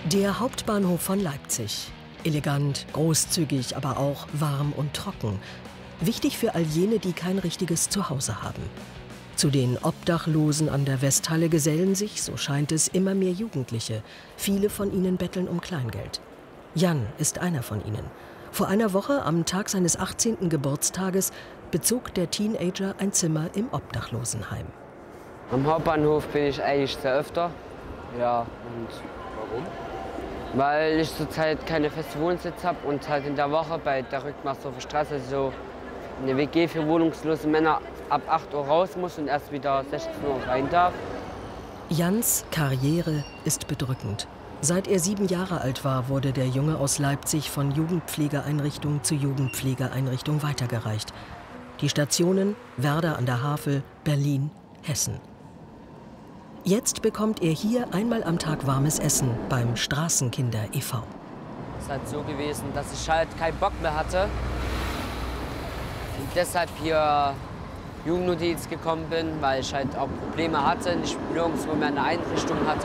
Der Hauptbahnhof von Leipzig. Elegant, großzügig, aber auch warm und trocken. Wichtig für all jene, die kein richtiges Zuhause haben. Zu den Obdachlosen an der Westhalle gesellen sich, so scheint es, immer mehr Jugendliche. Viele von ihnen betteln um Kleingeld. Jan ist einer von ihnen. Vor einer Woche, am Tag seines 18. Geburtstages, bezog der Teenager ein Zimmer im Obdachlosenheim. Am Hauptbahnhof bin ich eigentlich sehr öfter. Ja, und warum? Weil ich zurzeit keine feste Wohnsitz habe und halt in der Woche bei der Rückmarsdorfer Straße so eine WG für wohnungslose Männer ab 8 Uhr raus muss und erst wieder 16 Uhr rein darf. Jans Karriere ist bedrückend. Seit er 7 Jahre alt war, wurde der Junge aus Leipzig von Jugendpflegeeinrichtung zu Jugendpflegeeinrichtung weitergereicht. Die Stationen Werder an der Havel, Berlin, Hessen. Jetzt bekommt er hier einmal am Tag warmes Essen beim Straßenkinder e.V. Es ist halt so gewesen, dass ich halt keinen Bock mehr hatte und deshalb hier Jugendnotiz gekommen bin, weil ich halt auch Probleme hatte, nicht nirgendwo mehr eine Einrichtung hatte.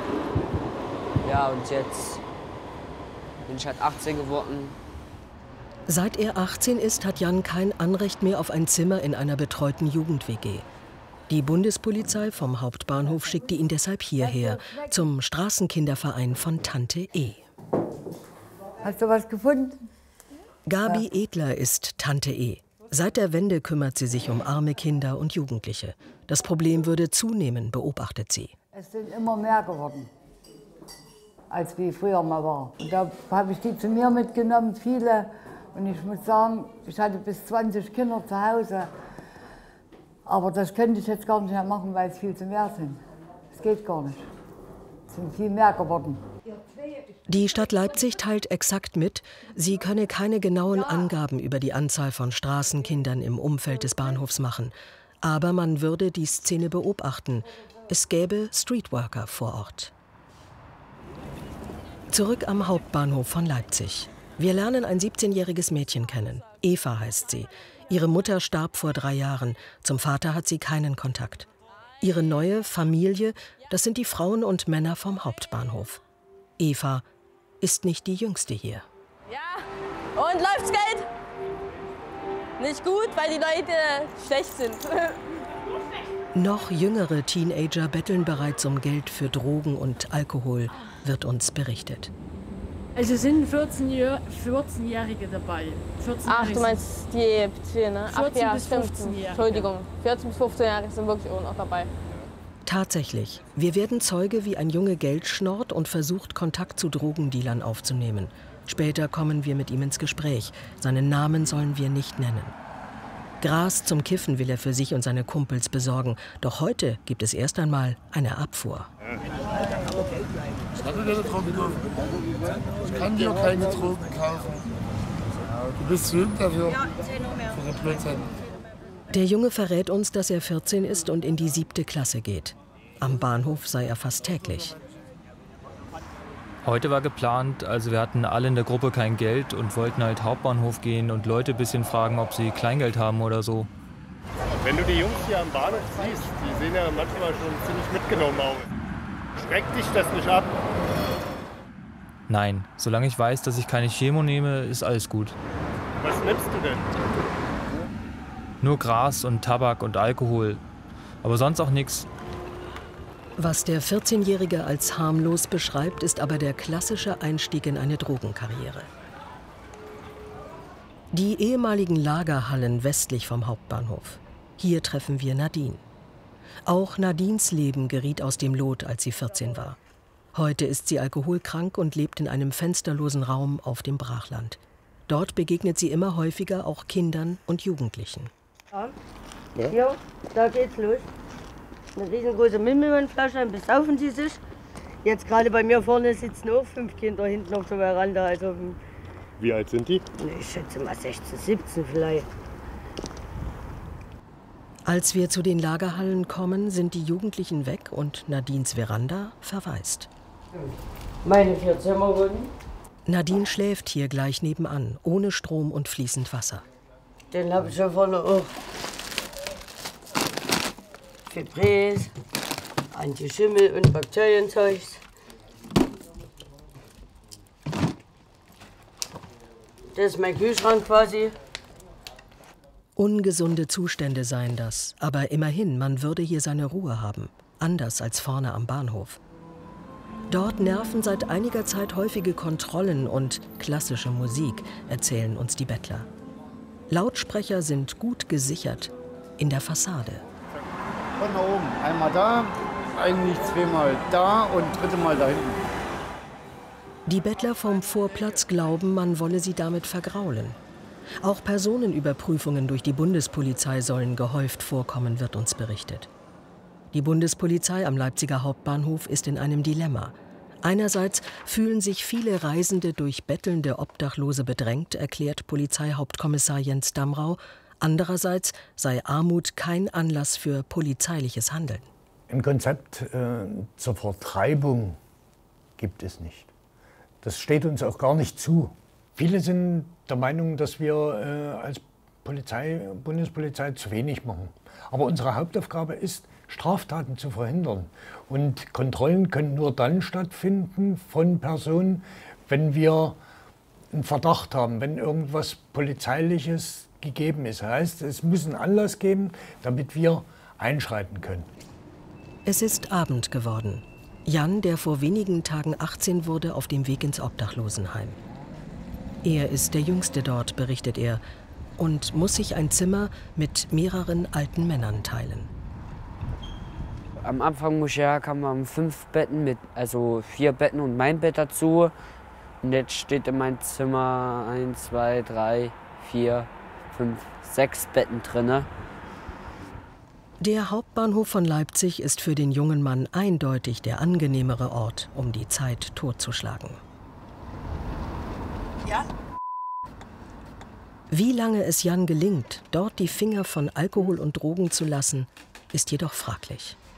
Ja, und jetzt bin ich halt 18 geworden. Seit er 18 ist, hat Jan kein Anrecht mehr auf ein Zimmer in einer betreuten Jugend-WG. Die Bundespolizei vom Hauptbahnhof schickte ihn deshalb hierher, zum Straßenkinderverein von Tante E. Hast du was gefunden? Gabi Edler ist Tante E. Seit der Wende kümmert sie sich um arme Kinder und Jugendliche. Das Problem würde zunehmen, beobachtet sie. Es sind immer mehr geworden, als wie früher mal war. Und da habe ich die zu mir mitgenommen, viele. Und ich muss sagen, ich hatte bis 20 Kinder zu Hause. Aber das könnte ich jetzt gar nicht mehr machen, weil es viel zu mehr sind. Es geht gar nicht. Es sind viel mehr geworden. Die Stadt Leipzig teilt exakt mit, sie könne keine genauen Angaben über die Anzahl von Straßenkindern im Umfeld des Bahnhofs machen. Aber man würde die Szene beobachten. Es gäbe Streetworker vor Ort. Zurück am Hauptbahnhof von Leipzig. Wir lernen ein 17-jähriges Mädchen kennen. Eva heißt sie. Ihre Mutter starb vor 3 Jahren. Zum Vater hat sie keinen Kontakt. Ihre neue Familie, das sind die Frauen und Männer vom Hauptbahnhof. Eva ist nicht die Jüngste hier. Ja, und läuft's Geld? Nicht gut, weil die Leute schlecht sind. Noch jüngere Teenager betteln bereits um Geld für Drogen und Alkohol, wird uns berichtet. Also sind 14-Jährige dabei. 14 Ach, du meinst die Bezirke, ne? 14 bis 15 Jahre. Entschuldigung, 14 bis 15 Jahre sind wirklich auch noch dabei. Tatsächlich. Wir werden Zeuge, wie ein Junge Geld schnorrt und versucht, Kontakt zu Drogendealern aufzunehmen. Später kommen wir mit ihm ins Gespräch. Seinen Namen sollen wir nicht nennen. Gras zum Kiffen will er für sich und seine Kumpels besorgen. Doch heute gibt es erst einmal eine Abfuhr. Ich kann dir keine Drogen kaufen. Du bist zu jung dafür. Der Junge verrät uns, dass er 14 ist und in die 7. Klasse geht. Am Bahnhof sei er fast täglich. Heute war geplant, also wir hatten alle in der Gruppe kein Geld und wollten halt Hauptbahnhof gehen und Leute ein bisschen fragen, ob sie Kleingeld haben oder so. Wenn du die Jungs hier am Bahnhof siehst, die sehen ja manchmal schon ziemlich mitgenommen aus. Schreckt dich das nicht ab? Nein, solange ich weiß, dass ich keine Chemo nehme, ist alles gut. Was nimmst du denn? Nur Gras und Tabak und Alkohol, aber sonst auch nichts. Was der 14-Jährige als harmlos beschreibt, ist aber der klassische Einstieg in eine Drogenkarriere. Die ehemaligen Lagerhallen westlich vom Hauptbahnhof. Hier treffen wir Nadine. Auch Nadines Leben geriet aus dem Lot, als sie 14 war. Heute ist sie alkoholkrank und lebt in einem fensterlosen Raum auf dem Brachland. Dort begegnet sie immer häufiger auch Kindern und Jugendlichen. Ja. Hier, da geht's los. Eine riesengroße Mimmelmannflasche, dann besaufen sie sich. Jetzt gerade bei mir vorne sitzen auch 5 Kinder hinten auf der Veranda. Also, wie alt sind die? Ich schätze mal 16, 17 vielleicht. Als wir zu den Lagerhallen kommen, sind die Jugendlichen weg und Nadines Veranda verwaist. Meine 4 Zimmer wohnen. Nadine schläft hier gleich nebenan, ohne Strom und fließend Wasser. Den habe ich ja vorne auch. Fibres, Anti-Schimmel- und Bakterienzeugs. Das ist mein Kühlschrank quasi. Ungesunde Zustände seien das, aber immerhin, man würde hier seine Ruhe haben, anders als vorne am Bahnhof. Dort nerven seit einiger Zeit häufige Kontrollen und klassische Musik, erzählen uns die Bettler. Lautsprecher sind gut gesichert in der Fassade. Von da oben, einmal da, eigentlich zweimal da und dritte Mal da hinten. Die Bettler vom Vorplatz glauben, man wolle sie damit vergraulen. Auch Personenüberprüfungen durch die Bundespolizei sollen gehäuft vorkommen, wird uns berichtet. Die Bundespolizei am Leipziger Hauptbahnhof ist in einem Dilemma. Einerseits fühlen sich viele Reisende durch bettelnde Obdachlose bedrängt, erklärt Polizeihauptkommissar Jens Damrau. Andererseits sei Armut kein Anlass für polizeiliches Handeln. Ein Konzept zur Vertreibung gibt es nicht. Das steht uns auch gar nicht zu. Viele sind der Meinung, dass wir als Bundespolizei zu wenig machen. Aber unsere Hauptaufgabe ist, Straftaten zu verhindern. Und Kontrollen können nur dann stattfinden von Personen, wenn wir einen Verdacht haben, wenn irgendwas Polizeiliches gegeben ist. Das heißt, es muss einen Anlass geben, damit wir einschreiten können. Es ist Abend geworden. Jan, der vor wenigen Tagen 18 wurde, auf dem Weg ins Obdachlosenheim. Er ist der Jüngste dort, berichtet er, und muss sich ein Zimmer mit mehreren alten Männern teilen. Am Anfang, wo ich herkam, waren 5 Betten, also 4 Betten und mein Bett dazu. Und jetzt steht in meinem Zimmer 1, 2, 3, 4, 5, 6 Betten drin. Der Hauptbahnhof von Leipzig ist für den jungen Mann eindeutig der angenehmere Ort, um die Zeit totzuschlagen. Ja? Wie lange es Jan gelingt, dort die Finger von Alkohol und Drogen zu lassen, ist jedoch fraglich.